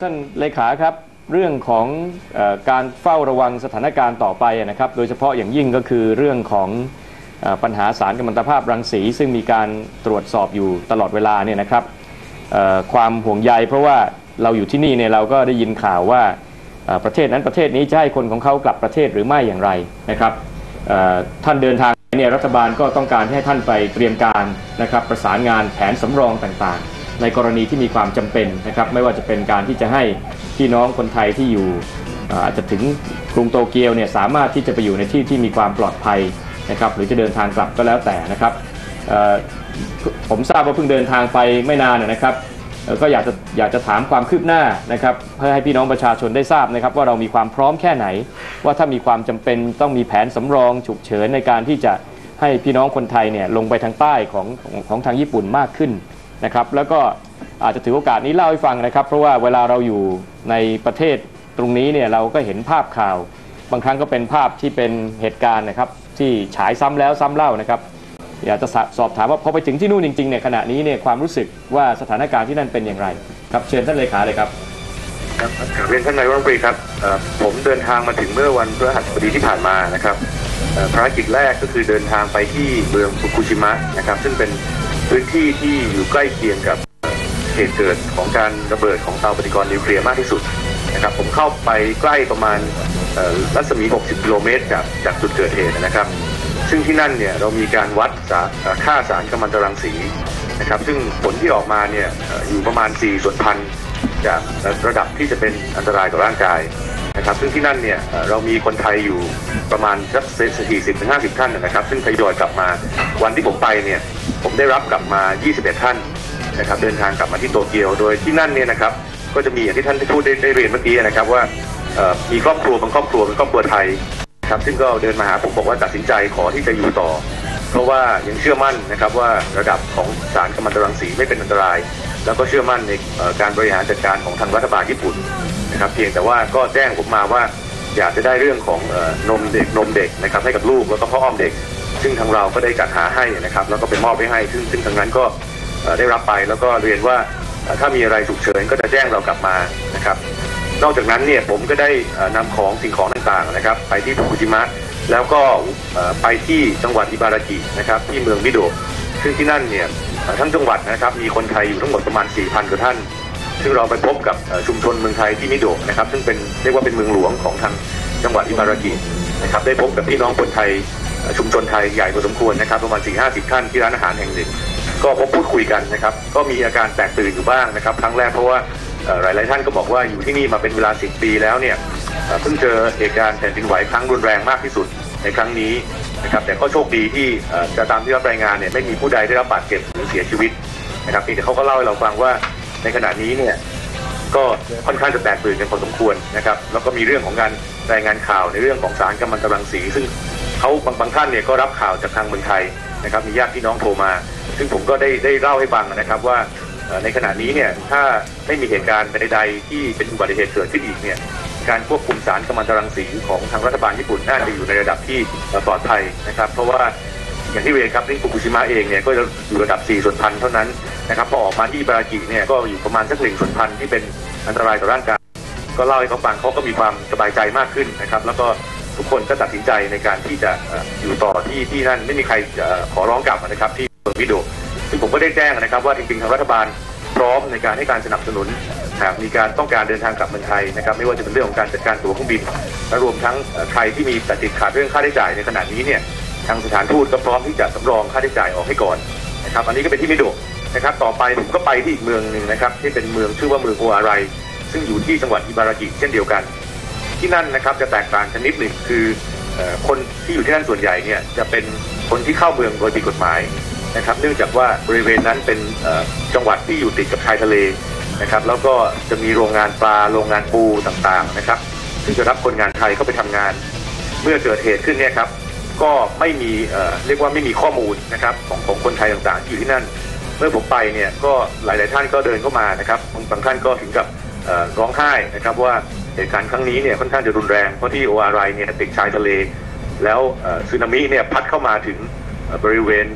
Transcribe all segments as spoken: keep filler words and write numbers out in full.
ท่านเลขาครับเรื่องของเอ่อการเฝ้าระวังสถานการณ์ต่อไปนะครับโดยเฉพาะอย่างยิ่งก็คือเรื่องของเอ่อปัญหาสารกัมมันตภาพรังสีซึ่งมีการตรวจสอบอยู่ตลอดเวลาเนี่ยนะครับเอ่อความห่วงใยเพราะว่าเราอยู่ที่นี่เนี่ยเราก็ได้ยินข่าวว่าเอ่อประเทศนั้นประเทศนี้จะให้คนของเขากลับประเทศหรือไม่อย่างไรนะครับเอ่อท่านเดินทางเนี่ยรัฐบาลก็ต้องการให้ท่านไปเตรียมการนะครับประสานงานแผนสำรองต่างๆในกรณีที่มีความจำเป็นนะครับไม่ว่าจะเป็นการที่จะให้พี่น้องคนไทยที่อยู่อาจจะถึงกรุงโตเกียวเนี่ยสามารถที่จะไปอยู่ในที่ที่มีความปลอดภัยนะครับหรือจะเดินทางกลับก็แล้วแต่นะครับผมทราบว่าเพิ่งเดินทางไปไม่นานนะครับก็อยากจะอยากจะถามความคืบหน้านะครับเพื่อให้พี่น้องประชาชนได้ทราบนะครับว่าเรามีความพร้อมแค่ไหนว่าถ้ามีความจำเป็นต้องมีแผนสำรองฉุกเฉินในการที่จะให้พี่น้องคนไทยเนี่ยลงไปทางใต้ของของของทางญี่ปุ่นมากขึ้นนะครับแล้วก็อาจจะถือโอกาสนี้เล่าให้ฟังนะครับเพราะว่าเวลาเราอยู่ในประเทศตรงนี้เนี่ยเราก็เห็นภาพข่าวบางครั้งก็เป็นภาพที่เป็นเหตุการณ์นะครับที่ฉายซ้ำแล้วซ้ำเล่านะครับอยากจะสอบถามว่าพอไปถึงที่นู่นจริงๆเนี่ยขณะนี้เนี่ยความรู้สึกว่าสถานการณ์ที่นั่นเป็นอย่างไรครับเชิญท่านเลขาเลยครับครับเรียนท่านนายกรัฐมนตรีครับผมเดินทางมาถึงเมื่อวันพฤหัสบดีที่ผ่านมานะครับภารกิจแรกก็คือเดินทางไปที่เมืองฟุกุชิมะนะครับซึ่งเป็นพื้นที่ที่อยู่ใกล้เคียงกับเหตุเกิดของการระเบิดของเตาปฏิกรณ์นิวเคลียร์มากที่สุดนะครับผมเข้าไปใกล้ประมาณรัศมีหกสิบกิโลเมตรจากจากจุดเกิดเหตุนะครับซึ่งที่นั่นเนี่ยเรามีการวัดค่าสารกัมมันตรังสีนะครับซึ่งผลที่ออกมาเนี่ยอยู่ประมาณสี่ส่วนพันจากระดับที่จะเป็นอันตรายต่อร่างกายนะครับซึ่งที่นั่นเนี่ยเรามีคนไทยอยู่ประมาณสักสี่สิบถึงห้าสิบท่านนะครับซึ่งทยอยกลับมาวันที่ผมไปเนี่ยผมได้รับกลับมายี่สิบเอ็ดท่านนะครับเดินทางกลับมาที่โตเกียวโดยที่นั่นเนี่ยนะครับก็จะมีอย่างที่ท่านทูตได้ได้เรียนเมื่อกี้นะครับว่ามีครอบครัวบางครอบครัวเป็นครอบครัวไทยครับซึ่งก็เดินมาหาผมบอกว่าตัดสินใจขอที่จะอยู่ต่อเพราะว่ายังเชื่อมั่นนะครับว่าระดับของสารกัมมันตรังสีไม่เป็นอันตรายแล้วก็เชื่อมั่นในการบริหารจัดการของทางรัฐบาลญี่ปุ่นนะครับเพียงแต่ว่าก็แจ้งผมมาว่าอยากจะได้เรื่องของนมเด็กนมเด็กนะครับให้กับลูกแล้วก็พ่ออ้อมเด็กซึ่งทางเราก็ได้จัดหาให้นะครับแล้วก็ไปมอบไปให้ซึ่งซึ่งทางนั้นก็ได้รับไปแล้วก็เรียนว่าถ้ามีอะไรฉุกเฉินก็จะแจ้งเรากลับมานะครับนอกจากนั้นเนี่ยผมก็ได้นำของสิ่งของต่างๆนะครับไปที่ฟุกุชิมะแล้วก็ไปที่จังหวัดอิบารากินะครับที่เมืองมิโดะซึ่งที่นั่นเนี่ยทั้งจังหวัดนะครับมีคนไทยอยู่ทั้งหมดประมาณ สี่พัน กว่าท่านซึ่งเราไปพบกับชุมชนเมืองไทยที่มิโดะนะครับซึ่งเป็นเรียกว่าเป็นเมืองหลวงของทางจังหวัดอิบารากินะครับได้พบกับพี่น้องคนไทยชุมชนไทยใหญ่พอสมควรนะครับประมาณ สี่ห้าสิบ ท่านที่ร้านอาหารแห่งหนึ่งก็พบพูดคุยกันนะครับก็มีอาการแตกตื่นอยู่บ้างนะครับครั้งแรกเพราะว่าหลายๆท่านก็บอกว่าอยู่ที่นี่มาเป็นเวลาสิบปีแล้วเนี่ยเพิ่งเจอเหตุการณ์แผ่นดินไหวครั้งรุนแรงมากที่สุดในครั้งนี้นะครับแต่ก็โชคดีที่จะตามที่รับรายงานเนี่ยไม่มีผู้ใดได้รับบาดเจ็บหรือเสียชีวิตนะครับแต่เขาก็เล่าให้เราฟังว่าในขณะนี้เนี่ยก็ค่อนข้างจะแตกตื่นกันพอสมควรนะครับแล้วก็มีเรื่องของการรายงานข่าวในเรื่องของสารกัมมันตรังสีซึ่งเขาบางบางท่านเนี่ยก็รับข่าวจากทางเมืองไทยนะครับมีญาติพี่น้องโทรมาซึ่งผมก็ได้ได้เล่าให้ฟังนะครับว่าในขณะนี้เนี่ยถ้าไม่มีเหตุการณ์ใดๆที่เป็นอุบัติเหตุเกิดขึ้นอีกเนี่ยการควบคุมสารกัมมันตรังสีของทางรัฐบาลญี่ปุ่นน่าจะอยู่ในระดับที่ปลอดภัยนะครับเพราะว่าอย่างที่เรียนครับที่ฟุกุชิมะเองเนี่ยก็จะอยู่ระดับสี่ส่วนพันเท่านั้นนะครับพอออกมาที่อิบารากิเนี่ยก็อยู่ประมาณสักหนึ่งส่วนพันที่เป็นอันตรายต่อร่างกายก็เล่าให้เขาฟังเขาก็มีความสบายใจมากขึ้นนะครับแล้วก็ทุกคนก็ตัดสินใจในการที่จะอยู่ต่อที่ที่นั่นไม่มีใครขอร้องกลับนะครับที่เมืองมิโดะซึ่งผมก็ได้แจ้งนะครับว่าจริงๆทางรัฐบาลพร้อมในการให้การสนับสนุนหากมีการต้องการเดินทางกลับเมืองไทยนะครับไม่ว่าจะเป็นเรื่องของการจัดการตั๋วเครื่องบินและรวมทั้งใครที่มีติดขัดเรื่องค่าใช้จ่ายในขณะนี้เนี่ยทางสถานทูตก็พร้อมที่จะสำรองค่าใช้จ่ายออกให้ก่อนนะครับอันนี้ก็เป็นที่มิโดะนะครับต่อไปผมก็ไปที่อีกเมืองหนึ่งนะครับที่เป็นเมืองชื่อว่าเมืองโออาไรซึ่งอยู่ที่จังหวัดอิบารากิเช่นเดียวกันที่นั่นนะครับจะแตกต่างกันนิดหนึ่งคือคนที่อยู่ที่นั่นส่วนใหญ่เนี่ยจะเป็นคนที่เข้าเมืองโดยผิดกฎหมายนะครับเนื่องจากว่าบริเวณนั้นเป็นจังหวัดที่อยู่ติดกับชายทะเลนะครับแล้วก็จะมีโรงงานปลาโรงงานปูต่างๆนะครับซึ่งจะรับคนงานไทยเข้าไปทำงานเมื่อเกิดเหตุขึ้นเนี่ยครับก็ไม่มีเรียกว่าไม่มีข้อมูลนะครับของของคนไทยต่างๆที่อยู่ที่นั่นเมื่อผมไปเนี่ยก็หลายๆท่านก็เดินเข้ามานะครับบางท่านก็ถึงกับร้องไห้นะครับว่าเหตุการณ์ครั้งนี้เนี่ยค่อนข้างจะรุนแรงเพราะที่โออาไรเนี่ยติดชายทะเลแล้วสึนามิเนี่ยพัดเข้ามาถึงบริเวณ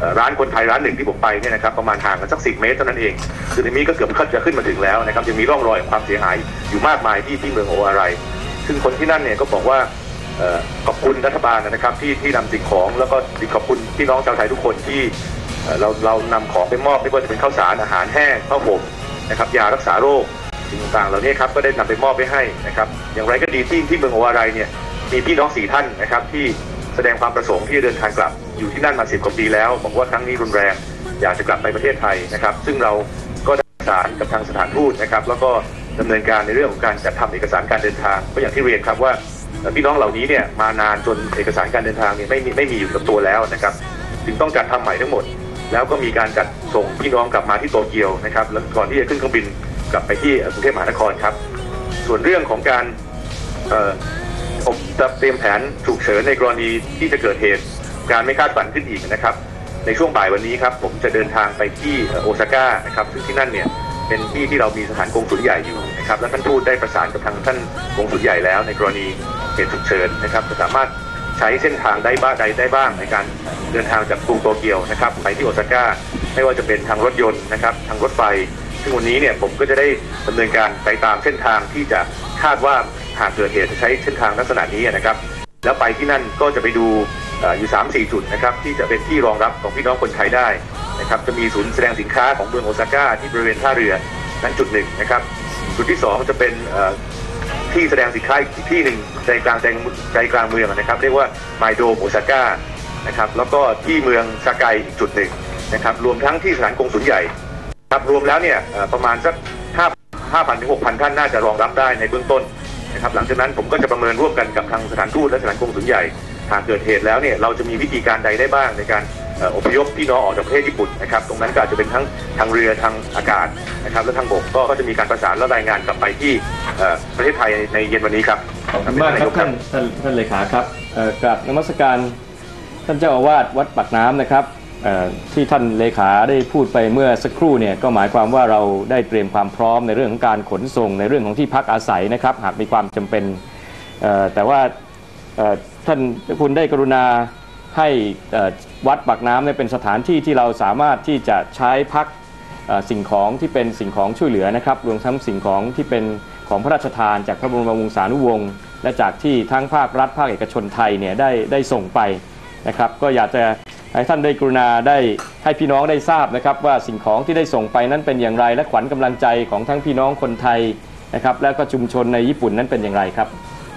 ร้านคนไทยร้านหนึ่งที่ผมไปเนี่ยนะครับประมาณห่างกันสักสิบเมตรเท่านั้นเองสึนามิก็เกือบจะขึ้นมาถึงแล้วนะครับยังมีร่องรอยของความเสียหายอยู่มากมายที่ที่เมืองโออาไรซึ่งคนที่นั่นเนี่ยก็บอกว่าขอบคุณรัฐบาลนะครับที่ที่นำสิ่งของแล้วก็ขอบคุณพี่น้องชาวไทยทุกคนที่เราเรานำของไปมอบไม่ว่าจะเป็นข้าวสารอาหารแห้งข้าวผมนะครับยารักษาโรคสิ่งต่างๆเหล่านี้ครับก็ได้นำไปมอบไปให้นะครับอย่างไรก็ดีที่ที่เมืองโออาไรเนี่ยมีพี่น้องสี่ท่านนะครับที่แสดงความประสงค์ที่จะเดินทางกลับอยู่ที่นั่นมาสิบกว่าปีแล้วบอกว่าครั้งนี้รุนแรงอยากจะกลับไปประเทศไทยนะครับซึ่งเราก็ได้ประสานกับทางสถานทูตนะครับแล้วก็ดำเนินการในเรื่องของการจัดทำเอกสารการเดินทางก็อย่างที่เรียนครับว่าพี่น้องเหล่านี้เนี่ยมานานจนเอกสารการเดินทางเนี่ยไม่มีไม่มีอยู่กับตัวแล้วนะครับจึงต้องจัดทำใหม่ทั้งหมดแล้วก็มีการจัดส่งพี่น้องกลับมาที่โตเกียวนะครับแล้วก่อนที่จะขึ้นเครื่องบินกลับไปที่กรุงเทพมหานครครับส่วนเรื่องของการผมจะเตรียมแผนฉุกเฉินในกรณีที่จะเกิดเหตุการไม่คาดฝันขึ้นอีกนะครับในช่วงบ่ายวันนี้ครับผมจะเดินทางไปที่โอซาก้านะครับซึ่งที่นั่นเนี่ยเป็นที่ที่เรามีสถานกงสุลใหญ่อยู่นะครับและท่านทูตได้ประสานกับทางท่านกงสุลใหญ่แล้วในกรณีเหตุฉุกเฉินนะครับจะสามารถใช้เส้นทางได้บ้างใดได้บ้างในการเดินทางจากกรุงโตเกียวนะครับไปที่โอซาก้าไม่ว่าจะเป็นทางรถยนต์นะครับทางรถไฟซึ่งวันนี้เนี่ยผมก็จะได้ดำเนินการไปตามเส้นทางที่จะคาดว่าหากเกิดเหตุจะใช้เส้นทางลักษณะนี้นะครับแล้วไปที่นั่นก็จะไปดูอยู่ สามสี่ จุดนะครับที่จะเป็นที่รองรับของพี่น้องคนไทยได้นะครับจะมีศูนย์แสดงสินค้าของเมืองโอซาก้าที่บริเวณท่าเรือนั้นจุดหนึ่งนะครับจุดที่สองจะเป็นที่แสดงสินค้าอีกที่หนึ่งใจกลางใจกลางเมืองนะครับเรียกว่าไมโดโอซาก้านะครับแล้วก็ที่เมืองซาไกอีกจุดหนึ่งนะครับรวมทั้งที่สถานกงสุลใหญ่ครับรวมแล้วเนี่ยประมาณสักห้าพันถึงหกพันท่านน่าจะรองรับได้ในเบื้องต้นนะครับหลังจากนั้นผมก็จะประเมินร่วมกันกับทางสถานทูตและสถานกงสุลใหญ่หากเกิดเหตุแล้วเนี่ยเราจะมีวิธีการใดได้บ้างในการอพยพพี่น้องออกจากประเทศญี่ปุ่นนะครับตรงนั้นก็อาจจะเป็นทั้งทางเรือทางอากาศนะครับและทางบกก็จะมีการประสานและรายงานกลับไปที่ประเทศไทยในเย็นวันนี้ครับขอบคุณมากครับท่านท่านท่านเลขาครับกราบนมัสการท่านเจ้าอาวาสวัดปากน้ำนะครับที่ท่านเลขาได้พูดไปเมื่อสักครู่เนี่ยก็หมายความว่าเราได้เตรียมความพร้อมในเรื่องของการขนส่งในเรื่องของที่พักอาศัยนะครับหากมีความจำเป็นแต่ว่าท่านคุณได้กรุณาให้วัดปากน้ำเนี่ยเป็นสถานที่ที่เราสามารถที่จะใช้พักสิ่งของที่เป็นสิ่งของช่วยเหลือนะครับรวมทั้งสิ่งของที่เป็นของพระราชทานจากพระบรมวงศานุวงศ์และจากที่ทั้งภาครัฐภาคเอกชนไทยเนี่ยได้ได้ส่งไปนะครับก็อยากจะให้ท่านได้กรุณาได้ให้พี่น้องได้ทราบนะครับว่าสิ่งของที่ได้ส่งไปนั้นเป็นอย่างไรและขวัญกำลังใจของทั้งพี่น้องคนไทยนะครับและก็ชุมชนในญี่ปุ่นนั้นเป็นอย่างไรครับ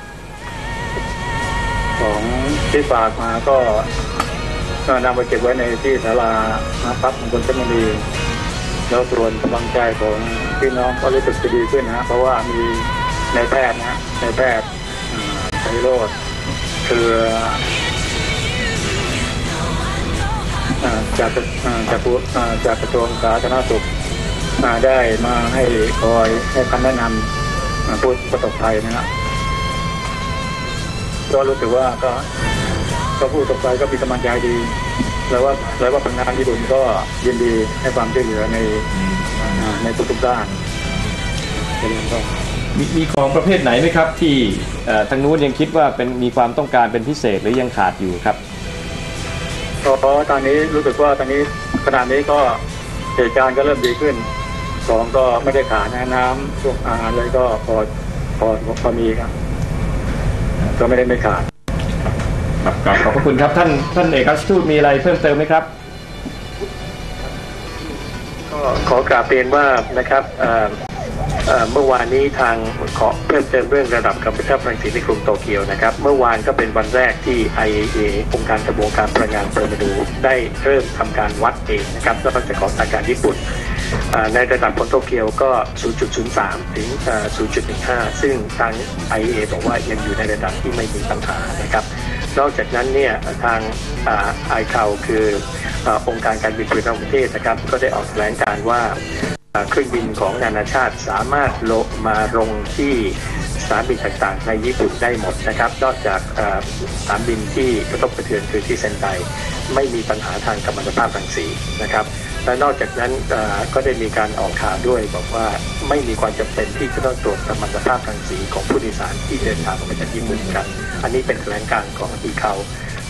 ของที่ฝากมาก็นำไปเก็บไว้ในที่ศาลาพักมงคลเจมรีแล้วส่วนกำลังใจของพี่น้องก็รู้สึกจะดีขึ้นนะเพราะว่ามีนายแพทย์นะนายแพทย์ไพโรจน์คือจากจากจากกระทรวงสาธารณสุขได้มาให้คอยให้คำแนะนำผู้ประสบภัยนะครับก็รู้สึกว่าก็ก็ผู้ประสบภัยก็มีกำลังใจดีแล้วว่าแล้วว่าพนักงานญี่ปุ่นก็ยินดีให้ความช่วยเหลือในในทุกๆด้านมีมีของประเภทไหนไหมครับที่ทางนู้นยังคิดว่าเป็นมีความต้องการเป็นพิเศษหรือยังขาดอยู่ครับก็ตอนนี้รู้สึกว่าตอนนี้ขณะนี้ก็เหตุการณ์ก็เริ่มดีขึ้นของก็ไม่ได้ขาดนะน้ำพวกอาหารเลยก็พอพอพอมีครับก็ไม่ได้ไม่ขาดครับขอบคุณครับท่านท่านเอกอัครทูตมีอะไรเพิ่มเติมไหมครับก็ขอกราบเรียนว่านะครับเมื่อวานนี้ทางขอเพิ่มเติมเรื่องระดับกัมพูชาพลังสีในกรุงโตเกียวนะครับเมื่อวานก็เป็นวันแรกที่ ไอ เอ เอ องค์การกระบวนการพลังงานปรมาณูได้เริ่มทำการวัดเองนะครับนอกจากของทางการญี่ปุ่นในระดับของโตเกียวก็ ศูนย์จุดศูนย์สาม ถึง ศูนย์จุดหนึ่งห้า ซึ่งทาง ไอ เอ เอ บอกว่ายังอยู่ในระดับที่ไม่มีปัญหานะครับนอกจากนั้นเนี่ยทางไอ ซี เอ เอ คือองค์การการบินบริษัทประเทศนะครับก็ได้ออกแถลงการว่าเครื่องบินของนานาชาติสามารถลงมาลงที่สนามบินต่างๆในญี่ปุ่นได้หมดนะครับนอกจากสนามบินที่กระทบกระเทือนคือที่เซนไดไม่มีปัญหาทางกัมมันตภาพรังสีนะครับและนอกจากนั้นก็ได้มีการออกข่าวด้วยบอกว่าไม่มีความจำเป็นที่จะต้องตรวจกัมมันตภาพรังสีของผู้โดยสารที่เดินทางมาจากญี่ปุ่นกันอันนี้เป็นแถลงการของ ไอ ซี เอ เอ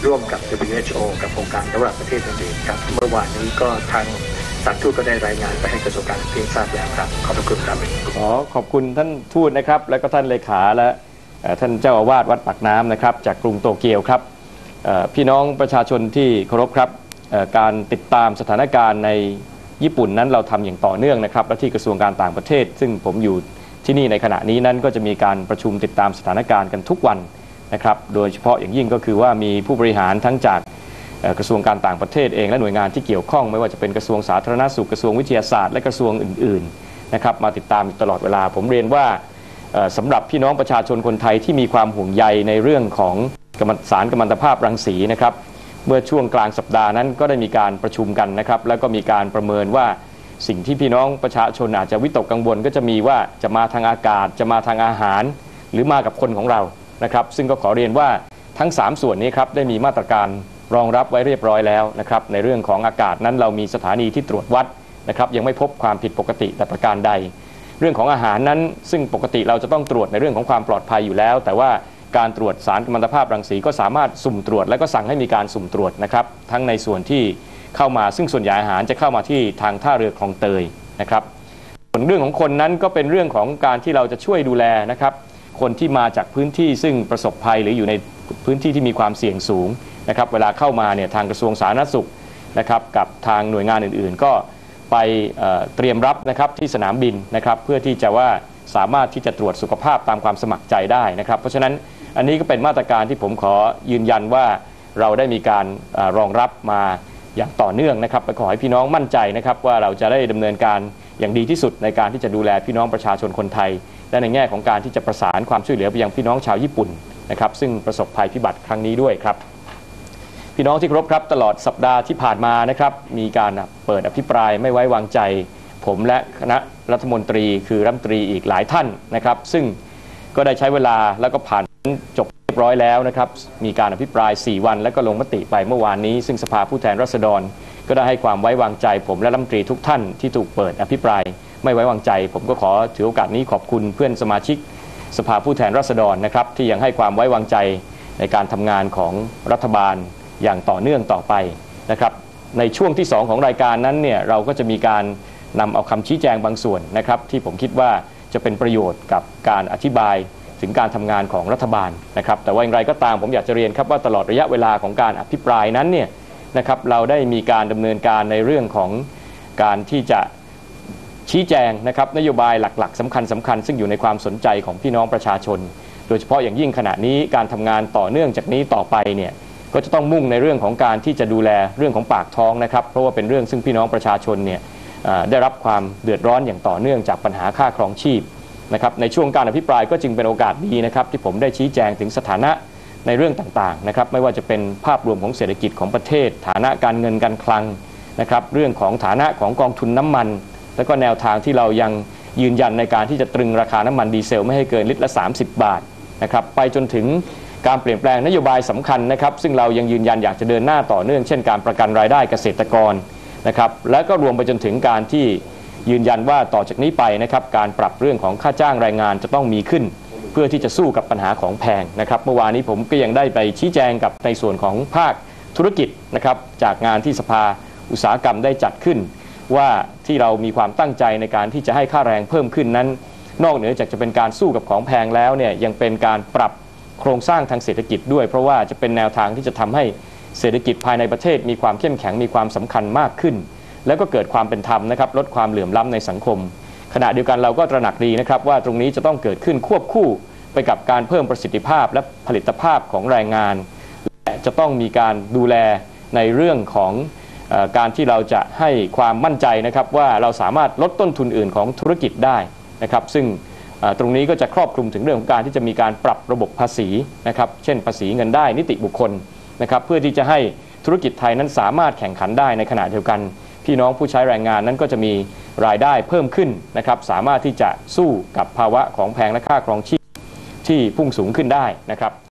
ร่วมกับ ดับเบิลยู เอช โอ กับองค์การระหว่างประเทศอื่นๆครับเมื่อวานนี้ก็ทางสถานทูตก็ได้รายงานไปให้กระทรวงการต่างประเทศทราบแล้วครับขอบคุณครับขอขอบคุณท่านทูตนะครับและก็ท่านเลขาและท่านเจ้าอาวาสวัดปากน้ำนะครับจากกรุงโตเกียวครับพี่น้องประชาชนที่เคารพครับการติดตามสถานการณ์ในญี่ปุ่นนั้นเราทำอย่างต่อเนื่องนะครับและที่กระทรวงการต่างประเทศซึ่งผมอยู่ที่นี่ในขณะนี้นั้นก็จะมีการประชุมติดตามสถานการณ์กันทุกวันนะครับโดยเฉพาะอย่างยิ่งก็คือว่ามีผู้บริหารทั้งจากกระทรวงการต่างประเทศเองและหน่วยงานที่เกี่ยวข้องไม่ว่าจะเป็นกระทรวงสาธารณสุขกระทรวงวิทยาศาสตร์และกระทรวงอื่นๆนะครับมาติดตามอยู่ตลอดเวลาผมเรียนว่าสำหรับพี่น้องประชาชนคนไทยที่มีความห่วงใยในเรื่องของสารกัมมันตภาพรังสีนะครับเมื่อช่วงกลางสัปดาห์นั้นก็ได้มีการประชุมกันนะครับแล้วก็มีการประเมินว่าสิ่งที่พี่น้องประชาชนอาจจะวิตกกังวลก็จะมีว่าจะมาทางอากาศจะมาทางอาหารหรือมากับคนของเรานะครับซึ่งก็ขอเรียนว่าทั้งสามส่วนนี้ครับได้มีมาตรการรองรับไว้เรียบร้อยแล้วนะครับในเรื่องของอากาศนั้นเรามีสถานีที่ตรวจวัดนะครับยังไม่พบความผิดปกติแต่ประการใดเรื่องของอาหารนั้นซึ่งปกติเราจะต้องตรวจในเรื่องของความปลอดภัยอยู่แล้วแต่ว่าการตรวจสารกัมมันตภาพรังสีก็สามารถสุ่มตรวจและก็สั่งให้มีการสุ่มตรวจนะครับทั้งในส่วนที่เข้ามาซึ่งส่วนใหญ่อาหารจะเข้ามาที่ทางท่าเรือคลองเตยนะครับส่วนเรื่องของคนนั้นก็เป็นเรื่องของการที่เราจะช่วยดูแลนะครับคนที่มาจากพื้นที่ซึ่งประสบภัยหรืออยู่ในพื้นที่ที่มีความเสี่ยงสูงนะครับเวลาเข้ามาเนี่ยทางกระทรวงสาธารณสุขนะครับกับทางหน่วยงานอื่นๆก็ไปเอ่อเตรียมรับนะครับที่สนามบินนะครับเพื่อที่จะว่าสามารถที่จะตรวจสุขภาพตามความสมัครใจได้นะครับเพราะฉะนั้นอันนี้ก็เป็นมาตรการที่ผมขอยืนยันว่าเราได้มีการรองรับมาอย่างต่อเนื่องนะครับและขอให้พี่น้องมั่นใจนะครับว่าเราจะได้ดำเนินการอย่างดีที่สุดในการที่จะดูแลพี่น้องประชาชนคนไทยและในแง่ของการที่จะประสานความช่วยเหลือไปยังพี่น้องชาวญี่ปุ่นนะครับซึ่งประสบภัยพิบัติครั้งนี้ด้วยครับพี่น้องที่เคารพครับตลอดสัปดาห์ที่ผ่านมานะครับมีการเปิดอภิปรายไม่ไว้วางใจผมและคณะรัฐมนตรีคือรัฐมนตรีอีกหลายท่านนะครับซึ่งก็ได้ใช้เวลาแล้วก็ผ่านจบเรียบร้อยแล้วนะครับมีการอภิปรายสี่วันแล้วก็ลงมติไปเมื่อวานนี้ซึ่งสภาผู้แทนราษฎรก็ได้ให้ความไว้วางใจผมและรัฐมนตรีทุกท่านที่ถูกเปิดอภิปรายไม่ไว้วางใจผมก็ขอถือโอกาสนี้ขอบคุณเพื่อนสมาชิกสภาผู้แทนราษฎรนะครับที่ยังให้ความไว้วางใจในการทำงานของรัฐบาลอย่างต่อเนื่องต่อไปนะครับในช่วงที่สองของรายการนั้นเนี่ยเราก็จะมีการนำเอาคำชี้แจงบางส่วนนะครับที่ผมคิดว่าจะเป็นประโยชน์กับการอธิบายถึงการทำงานของรัฐบาลนะครับแต่ว่าอย่างไรก็ตามผมอยากจะเรียนครับว่าตลอดระยะเวลาของการอภิปรายนั้นเนี่ยนะครับเราได้มีการดำเนินการในเรื่องของการที่จะชี้แจงนะครับนโยบายหลักๆสำคัญสำคัญซึ่งอยู่ในความสนใจของพี่น้องประชาชนโดยเฉพาะอย่างยิ่งขณะนี้การทำงานต่อเนื่องจากนี้ต่อไปเนี่ยก็จะต้องมุ่งในเรื่องของการที่จะดูแลเรื่องของปากท้องนะครับเพราะว่าเป็นเรื่องซึ่งพี่น้องประชาชนเนี่ยได้รับความเดือดร้อนอย่างต่อเนื่องจากปัญหาค่าครองชีพนะครับในช่วงการอภิปรายก็จึงเป็นโอกาสดีนะครับที่ผมได้ชี้แจงถึงสถานะในเรื่องต่างๆนะครับไม่ว่าจะเป็นภาพรวมของเศรษฐกิจของประเทศฐานะการเงินการคลังนะครับเรื่องของฐานะของกองทุนน้ำมันและก็แนวทางที่เรายังยืนยันในการที่จะตรึงราคาน้ำมันดีเซลไม่ให้เกินลิตรละสามสิบบาทนะครับไปจนถึงการเปลี่ยนแปลงนโยบายสำคัญนะครับซึ่งเรายังยืนยันอยากจะเดินหน้าต่อเนื่องเช่นการประกันรายได้เกษตรกรนะครับและก็รวมไปจนถึงการที่ยืนยันว่าต่อจากนี้ไปนะครับการปรับเรื่องของค่าจ้างแรงงานจะต้องมีขึ้นเพื่อที่จะสู้กับปัญหาของแพงนะครับเมื่อวานนี้ผมก็ยังได้ไปชี้แจงกับในส่วนของภาคธุรกิจนะครับจากงานที่สภาอุตสาหกรรมได้จัดขึ้นว่าที่เรามีความตั้งใจในการที่จะให้ค่าแรงเพิ่มขึ้นนั้นนอกเหนือจากจะเป็นการสู้กับของแพงแล้วเนี่ยยังเป็นการปรับโครงสร้างทางเศรษฐกิจด้วยเพราะว่าจะเป็นแนวทางที่จะทำให้เศรษฐกิจภายในประเทศมีความเข้มแข็งมีความสำคัญมากขึ้นแล้วก็เกิดความเป็นธรรมนะครับลดความเหลื่อมล้ำในสังคมขณะเดียวกันเราก็ตระหนักดีนะครับว่าตรงนี้จะต้องเกิดขึ้นควบคู่ไปกับการเพิ่มประสิทธิภาพและผลิตภาพของแรงงานและจะต้องมีการดูแลในเรื่องของเอ่อการที่เราจะให้ความมั่นใจนะครับว่าเราสามารถลดต้นทุนอื่นของธุรกิจได้นะครับซึ่งตรงนี้ก็จะครอบคลุมถึงเรื่องของการที่จะมีการปรับระบบภาษีนะครับเช่นภาษีเงินได้นิติบุคคลนะครับเพื่อที่จะให้ธุรกิจไทยนั้นสามารถแข่งขันได้ในขณะเดียวกันพี่น้องผู้ใช้แรงงานนั้นก็จะมีรายได้เพิ่มขึ้นนะครับสามารถที่จะสู้กับภาวะของแพงและค่าครองชีพที่พุ่งสูงขึ้นได้นะครับ